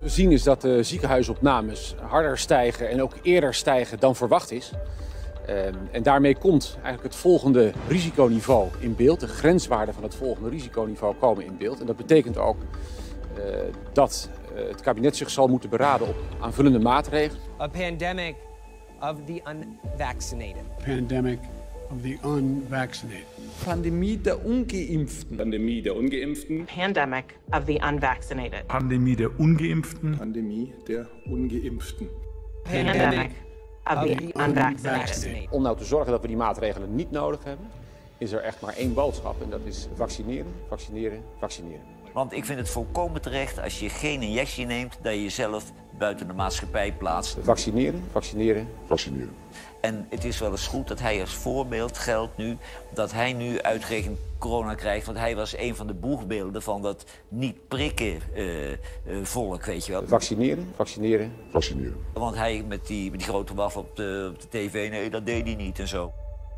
We zien is dat de ziekenhuisopnames harder stijgen en ook eerder stijgen dan verwacht is. En daarmee komt eigenlijk het volgende risiconiveau in beeld. De grenswaarden van het volgende risiconiveau komen in beeld. En dat betekent ook dat het kabinet zich zal moeten beraden op aanvullende maatregelen. A pandemic of the unvaccinated. Pandemic of the unvaccinated. Pandemie der Ungeimpften. Pandemie der Ungeimpften. Pandemic of the unvaccinated. Pandemie der Ungeimpften. Pandemie der Ungeimpften. Pandemic of the unvaccinated. Om nou te zorgen dat we die maatregelen niet nodig hebben, is er echt maar één boodschap en dat is vaccineren, vaccineren, vaccineren. Want ik vind het volkomen terecht als je geen injectie neemt, dat je jezelf buiten de maatschappij plaatst. Vaccineren, vaccineren, Vaccineren. En het is wel eens goed dat hij als voorbeeld geldt nu, dat hij nu uitgerekend corona krijgt. Want hij was een van de boegbeelden van dat niet prikken volk, weet je wel. Vaccineren, vaccineren, Vaccineren. Want hij met die grote waf op de tv, nee, dat deed hij niet en zo.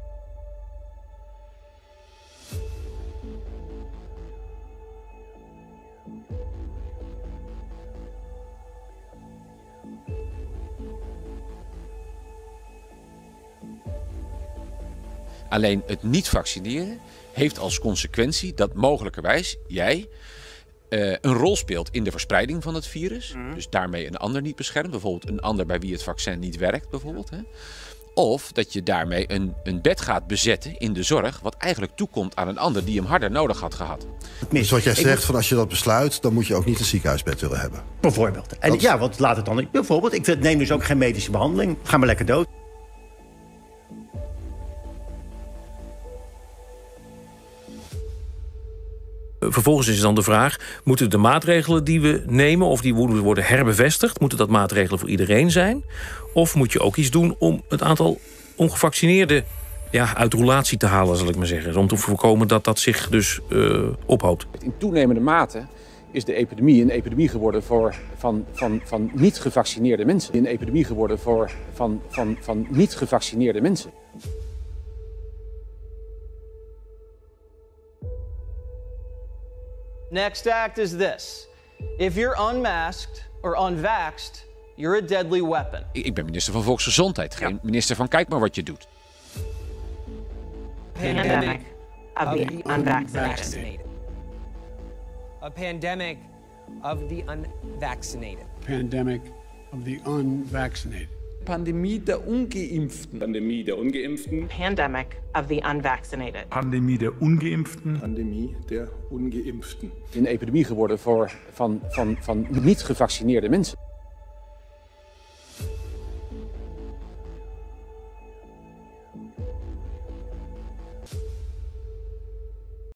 Alleen het niet vaccineren heeft als consequentie dat mogelijkerwijs jij een rol speelt in de verspreiding van het virus. Dus daarmee een ander niet beschermt. Bijvoorbeeld een ander bij wie het vaccin niet werkt. Bijvoorbeeld, hè. Of dat je daarmee een bed gaat bezetten in de zorg, wat eigenlijk toekomt aan een ander die hem harder nodig had gehad. Dus wat jij zegt, van als je dat besluit, dan moet je ook niet een ziekenhuisbed willen hebben. Bijvoorbeeld. En ja, want laat het dan niet. Bijvoorbeeld, ik neem dus ook geen medische behandeling. Ga maar lekker dood. Vervolgens is dan de vraag, moeten de maatregelen die we nemen, of die worden herbevestigd, moeten dat maatregelen voor iedereen zijn? Of moet je ook iets doen om het aantal ongevaccineerden uit roulatie te halen, zal ik maar zeggen. Om te voorkomen dat dat zich dus ophoopt. In toenemende mate is de epidemie een epidemie geworden van niet gevaccineerde mensen. Een epidemie geworden van niet gevaccineerde mensen. Next act is this. If you're unmasked or unvaxxed, you're a deadly weapon. Ik ben minister van Volksgezondheid, geen minister van kijk maar wat je doet. Pandemic of the unvaccinated. A pandemic of the unvaccinated. Pandemic of the unvaccinated. Pandemie der Ungeimpften. Pandemie der Ungeimpften. Pandemic of the unvaccinated. Pandemie der Ungeimpften. Pandemie der Ungeimpften. Een epidemie geworden van niet gevaccineerde mensen.